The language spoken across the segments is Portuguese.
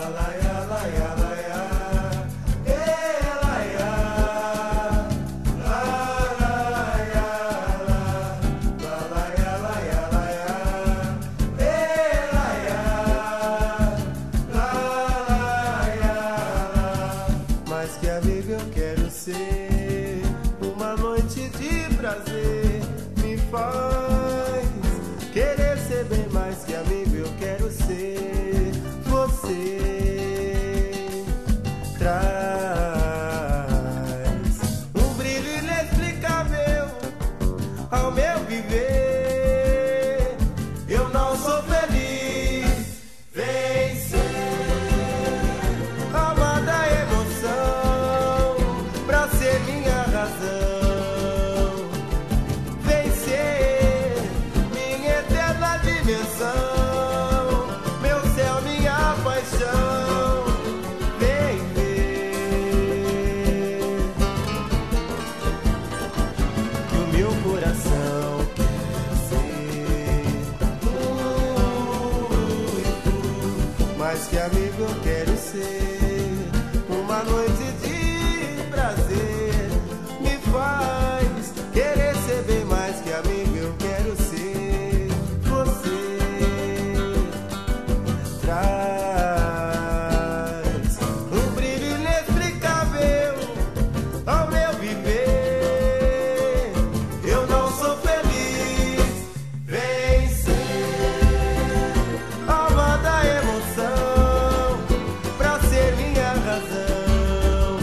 Mais que amigo eu quero ser, uma noite de prazer me faz querer ser bem mais que amigo eu quero ser. Você traz um brilho inexplicável ao meu viver. Eu não sou feliz, vencer, amada emoção, pra ser minha razão, vencer minha eterna dimensão, meu céu, minha paixão, vem ver que o meu coração quer ser mais que amigo eu quero ser, uma noite de prazer me faz querer ser bem mais que amigo eu quero ser. Você traz um brilho inexplicável ao meu viver. Eu não sou feliz, vencer, amada emoção, pra ser minha razão,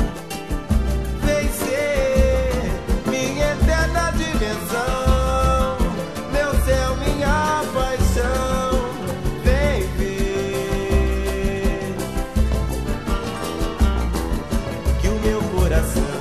vencer minha eterna dimensão, meu céu, minha paixão, vem ver que o meu coração